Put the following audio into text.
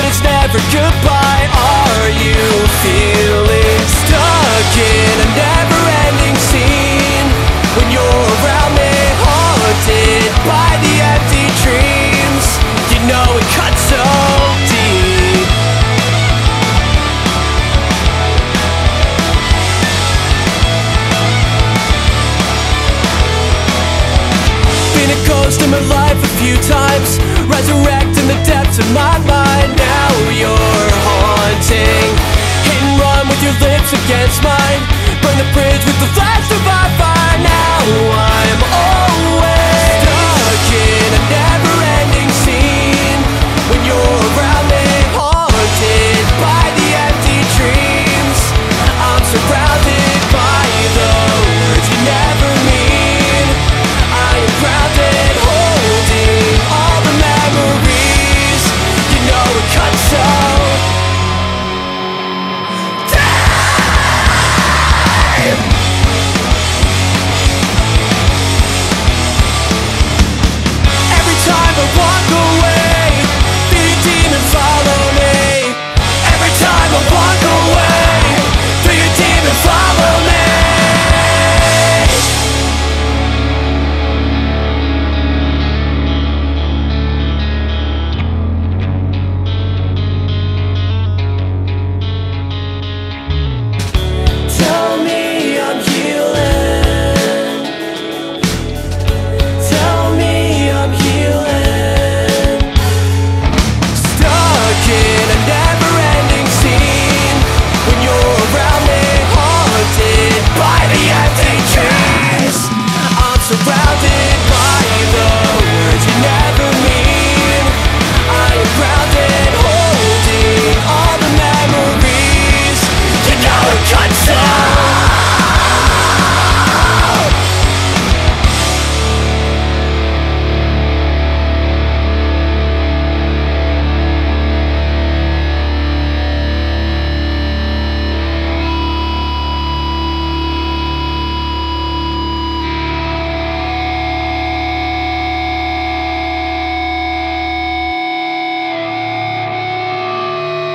it's never goodbye. Are you feeling stuck in a never-ending scene? When you're around me, haunted by the empty dreams, you know it cuts so deep. Been a ghost in my life a few times, resurrect in the depths of my mind. Now you're haunting. Hit and run with your lips against mine. Burn the bridge with the flash of our fire. Now